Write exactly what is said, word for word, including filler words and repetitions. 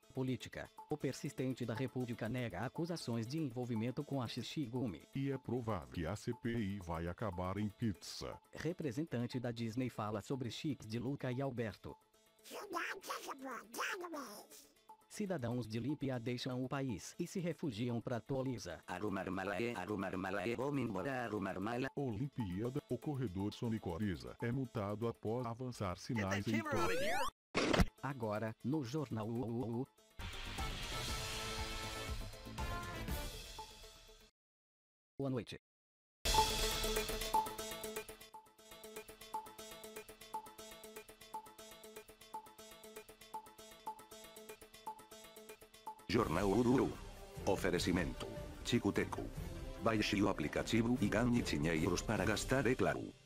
Política. O persistente da República nega acusações de envolvimento com a Shishigumi. E é provável que a C P I vai acabar em pizza. Representante da Disney fala sobre chips de Luca e Alberto. Cidadãos de Límpia deixam o país e se refugiam para Tolisa. Olimpíada, o corredor Sonicoriza é multado após avançar sinais em Tóquio. Agora, no Jornal U U U. Boa noite. Jornal U U U. Oferecimento. Chicoteco. Baixe o aplicativo e ganhe dinheiros para gastar, é claro.